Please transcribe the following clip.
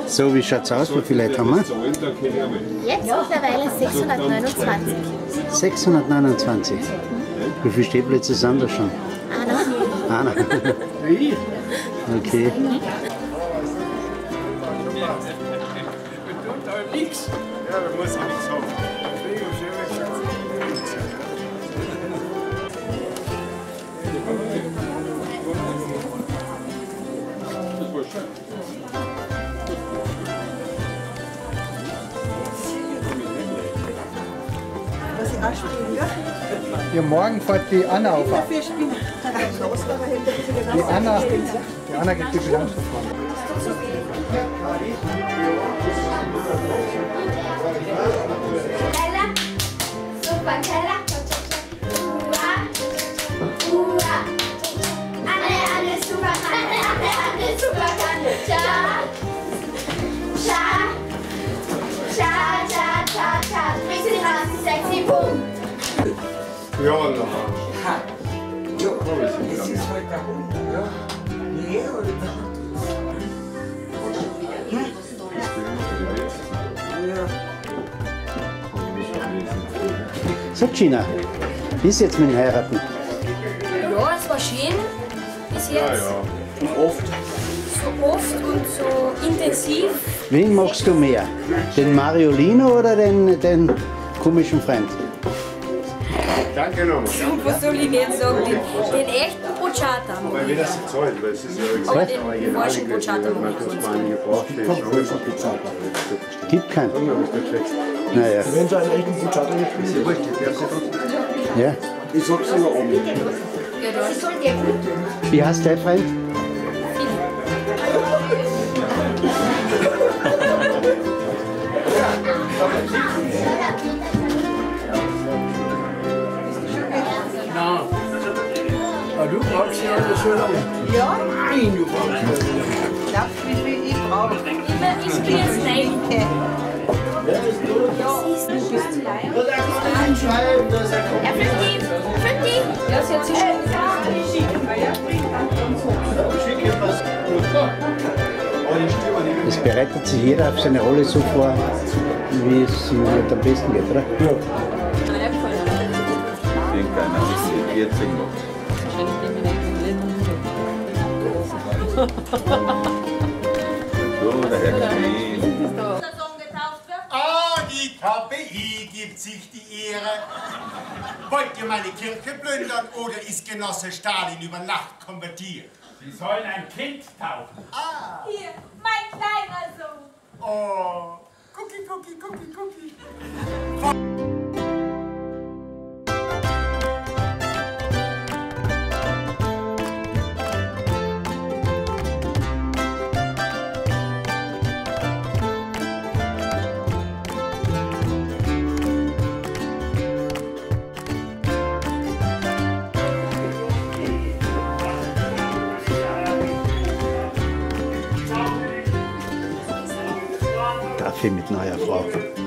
So, wie schaut es aus? Wie viele Leute haben wir? Jetzt mittlerweile 629. 629. Wie viele Stehplätze sind da schon? Anna. Okay. Ja, da muss ich nichts haben. Ja, morgen fährt die Anna auf. Die Anna geht die Bilanz verfahren. Keller, super Keller. Hurra, Anne, super Kanne, Anne, super Kanne. Cha, cha, cha, cha, cha, cha. Bringst du die Nase sexy, boom. Ja, na. Das ist halt der Hund, ja. Nee, oder? So, Gina, wie ist jetzt mit dem Heiraten? Ja, es war schön bis jetzt. Ja, ja. So oft und so intensiv. Wen magst du mehr? Den Mariolino oder den komischen Freund? Danke nochmal. Was soll ich nicht sagen? Den echten Bocciata. Weil wir das zahlen, weil es ist ja Aber gesagt, den falschen Bocciata man mag ich tut nicht. mal gebraucht, der ist schon Gibt keinen. Naja, Wenn sie einen echten Butchata nicht ja. ich sag's immer oben. Ja, da. Wie heißt dein Freund? Aber du brauchst ja alles so lange. Ja, Nein, du brauchst ja so lange. glaubst du, wie viel ich brauche? Ich bin jetzt rein. Ja, 50. Ja, sie hat sich schon Es bereitet sich jeder auf seine Rolle so vor, wie es ihm halt am besten geht, oder? Den keiner bis 14 macht. So, der Herr Knien. Ah, die KPI gibt sich die Ehre. Wollt ihr meine Kirche plündern oder ist Genosse Stalin über Nacht konvertiert? Sie sollen ein Kind taufen. Ah, Hier, mein kleiner Sohn. oh, Cookie, Cookie, Cookie, Cookie. Kaffee mit neuer Frau.